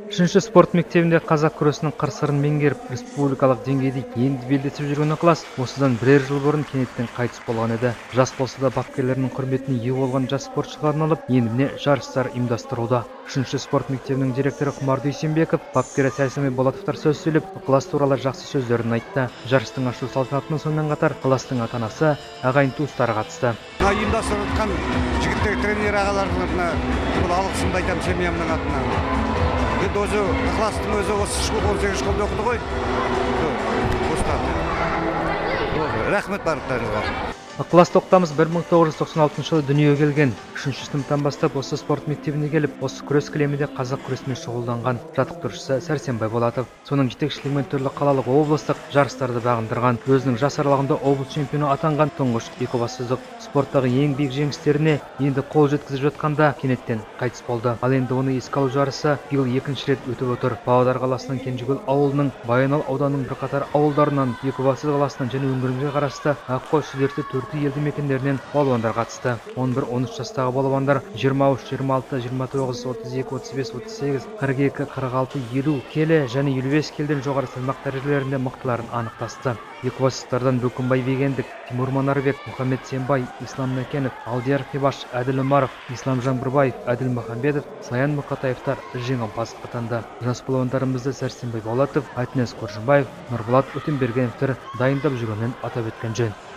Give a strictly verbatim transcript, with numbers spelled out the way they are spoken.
Үшінші спорт мектебінде қазақ күресінің қыр-сырын меңгеріп, республикалық деңгейде енді белдесіп жүрген ықылас осыдан бірер жыл бұрын кенеттен қайтыс болған еді. Жас болса да бапкерлерінің құрметіне ие болған жас спортшыларын алып, енді міне жарыстар ұйымдастыруда. Үшінші спорт мектебінің директоры Құмар Дүйсенбеков, бапкері Сәрсенбай Болатовтар сөз сөйлеп, ықылас туралы жақсы сөздерін айтты. Жарыстың ашу салтанатына сонымен қатар ықыластың ата-анасы, ағайын туыстары қатысты. Ұйымдастырып жатқан жігіттер тренер ағаларына алғысымды айтамын семьямның атынан. Енді өзі ықыластың өзі осы он сегіз школда оқыды ғой. Рахмет барлықтарыңызға. Ықылас тоқтамыс бір мың тоғыз жүз тоқсан алтыншы жылы дүниеге келген. Үшінші сыныптан бастап осы спорт мектебіне келіп, осы күрес кілемінде қазақ күресімен шұғылданған. Жаттықтырушысы Сәрсенбай Болатов. Соның жетекшілігімен түрлі қалалық облыстық жарыстарды бағындырған. Өзінің жас аралығында облыс чемпионы атанған тұңғыш екібастұздық спорттағы ең биік жеңістеріне енді қол жеткізіп жатқанда кенеттен қайтыс болды. Ал енді оны еске алу жарысы биыл екінші рет өтіп отыр. Павлодар қаласының Кенжекөл ауылының, Баянауыл ауданының бірқатар ауылдарынан, Екібастұз қаласынан және өңірге қарасты Аққой, Шідерті, Төрті елді мекендерінен балуандар қатысты. он бір он үш жастағы балуандар жиырма үш, жиырма алты, жиырма тоғыз, отыз екі, отыз бес, отыз сегіз, қырық екі, қырық алты, елу келі және елу бес келіден жоғары салмақ дәрежелерінде мықтыларын анықтасты. Екібастұздардан Бөкенбай Бегендік, Тимур Манарбек, Мұхаммед Сембай, Ислам Накенов, Алдияр Қибаш, Әділ Умаров, Ислам Жаңбырбаев, Әділ Махамбетов, Саян Мұқатаевтар жеңімпаз атанды. Жас балуандарымызды Сәрсенбай Болатов, Айтнес Қоржынбаев, Нұрболат Өтембергеновтер дайындап жүргенін атап өткен жөн.